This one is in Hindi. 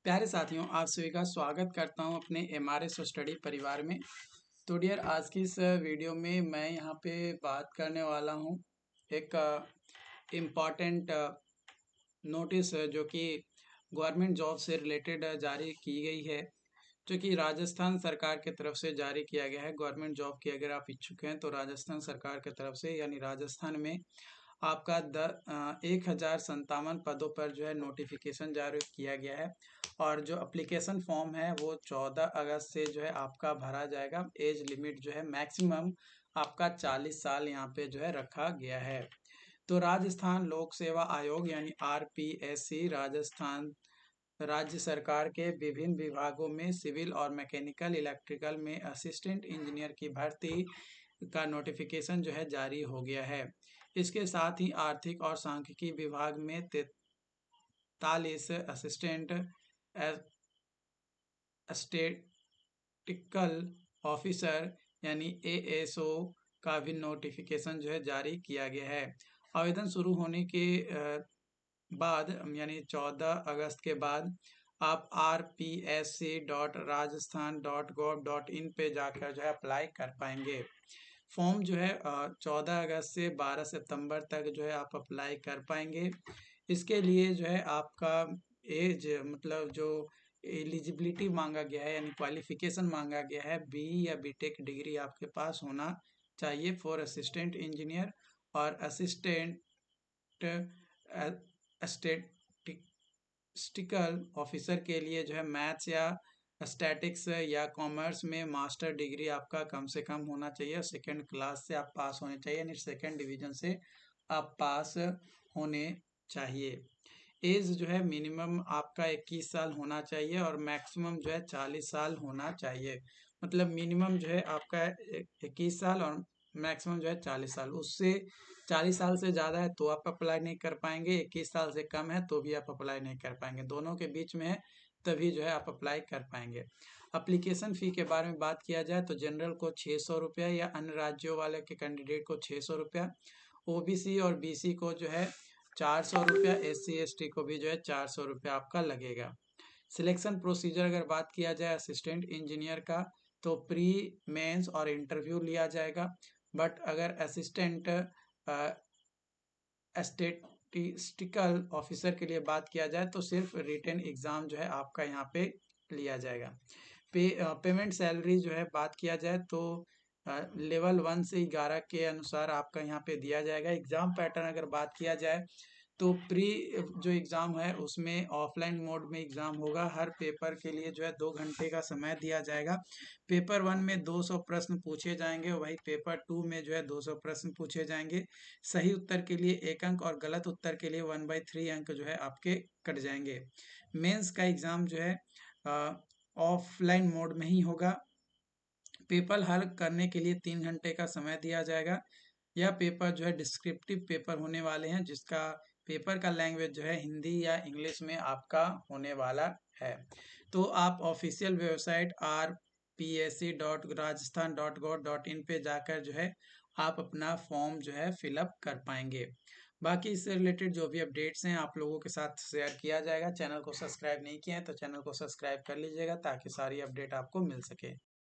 प्यारे साथियों, आप सभी का स्वागत करता हूं अपने एमआरएस स्टडी परिवार में। तो डियर, आज की इस वीडियो में मैं यहां पे बात करने वाला हूं एक इम्पॉर्टेंट नोटिस जो कि गवर्नमेंट जॉब से रिलेटेड जारी की गई है, जो कि राजस्थान सरकार की तरफ से जारी किया गया है। गवर्नमेंट जॉब की अगर आप इच्छुक हैं तो राजस्थान सरकार की तरफ से, यानी राजस्थान में आपका 1057 पदों पर जो है नोटिफिकेशन जारी किया गया है। और जो एप्लीकेशन फॉर्म है वो 14 अगस्त से जो है आपका भरा जाएगा। एज लिमिट जो है मैक्सिमम आपका 40 साल यहाँ पे जो है रखा गया है। तो राजस्थान लोक सेवा आयोग यानी आरपीएससी राजस्थान राज्य सरकार के विभिन्न विभागों में सिविल और मैकेनिकल इलेक्ट्रिकल में असिस्टेंट इंजीनियर की भर्ती का नोटिफिकेशन जो है जारी हो गया है। इसके साथ ही आर्थिक और सांख्यिकी विभाग में 43 असिस्टेंट स्टैटिस्टिकल ऑफिसर यानी एएसओ का भी नोटिफिकेशन जो है जारी किया गया है। आवेदन शुरू होने के बाद यानी 14 अगस्त के बाद आप rpsc.rajasthan.gov.in पे जाकर जो है अप्लाई कर पाएंगे। फॉर्म जो है 14 अगस्त से 12 सितंबर तक जो है आप अप्लाई कर पाएंगे। इसके लिए जो है आपका एज, मतलब जो एलिजिबिलिटी मांगा गया है यानी क्वालिफिकेशन मांगा गया है, बी या बीटेक डिग्री आपके पास होना चाहिए फॉर असिस्टेंट इंजीनियर। और असिस्टेंट स्टैटिस्टिकल ऑफिसर के लिए जो है मैथ्स या स्टैटिक्स या कॉमर्स में मास्टर डिग्री आपका कम से कम होना चाहिए। सेकंड क्लास से आप पास होने चाहिए, यानी सेकंड डिवीजन से आप पास होने चाहिए। एज जो है मिनिमम आपका 21 साल होना चाहिए और मैक्सिमम जो है 40 साल होना चाहिए। मतलब मिनिमम जो है आपका 21 साल और मैक्सिमम जो है 40 साल। उससे 40 साल से ज़्यादा है तो आप अप्लाई नहीं कर पाएंगे, 21 साल से कम है तो भी आप अप्लाई नहीं कर पाएंगे। दोनों के बीच में है तभी जो है आप अप्लाई कर पाएंगे। अप्लीकेशन फ़ी के बारे में बात किया जाए तो जनरल को 600 रुपया या अन्य राज्यों वाले के कैंडिडेट को 600 रुपया, ओबीसी और बीसी को जो है 400 रुपया, SC ST को भी जो है 400 रुपया आपका लगेगा। सिलेक्शन प्रोसीजर अगर बात किया जाए असिस्टेंट इंजीनियर का तो प्री मेंस और इंटरव्यू लिया जाएगा। बट अगर असिस्टेंट स्टैटिस्टिकल ऑफिसर के लिए बात किया जाए तो सिर्फ रिटन एग्जाम जो है आपका यहाँ पे लिया जाएगा। पेमेंट सैलरी जो है बात किया जाए तो लेवल 1 से 11 के अनुसार आपका यहाँ पे दिया जाएगा। एग्जाम पैटर्न अगर बात किया जाए तो प्री जो एग्ज़ाम है उसमें ऑफलाइन मोड में एग्ज़ाम होगा। हर पेपर के लिए जो है 2 घंटे का समय दिया जाएगा। पेपर 1 में 200 प्रश्न पूछे जाएंगे, वही पेपर 2 में जो है 200 प्रश्न पूछे जाएंगे। सही उत्तर के लिए 1 अंक और गलत उत्तर के लिए 1/3 अंक जो है आपके कट जाएंगे। मेंस का एग्ज़ाम जो है ऑफलाइन मोड में ही होगा। पेपर हल करने के लिए 3 घंटे का समय दिया जाएगा। यह पेपर जो है डिस्क्रिप्टिव पेपर होने वाले हैं, जिसका पेपर का लैंग्वेज जो है हिंदी या इंग्लिश में आपका होने वाला है। तो आप ऑफिशियल वेबसाइट rpsc.rajasthan.gov.in पे जाकर जो है आप अपना फॉर्म जो है फिलअप कर पाएंगे। बाकी इससे रिलेटेड जो भी अपडेट्स हैं आप लोगों के साथ शेयर किया जाएगा। चैनल को सब्सक्राइब नहीं किया है तो चैनल को सब्सक्राइब कर लीजिएगा ताकि सारी अपडेट आपको मिल सके।